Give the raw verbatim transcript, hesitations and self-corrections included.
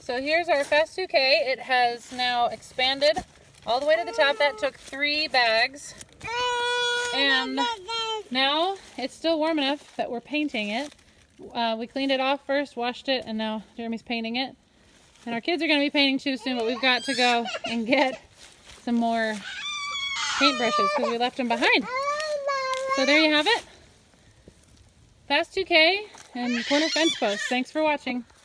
So here's our Fast two K. It has now expanded all the way to the top. That took three bags. And now it's still warm enough that we're painting it. Uh, we cleaned it off first, washed it, and now Jeremy's painting it. And our kids are going to be painting too soon, but we've got to go and get some more paintbrushes because we left them behind. So there you have it. Fast two K and corner fence post. Thanks for watching.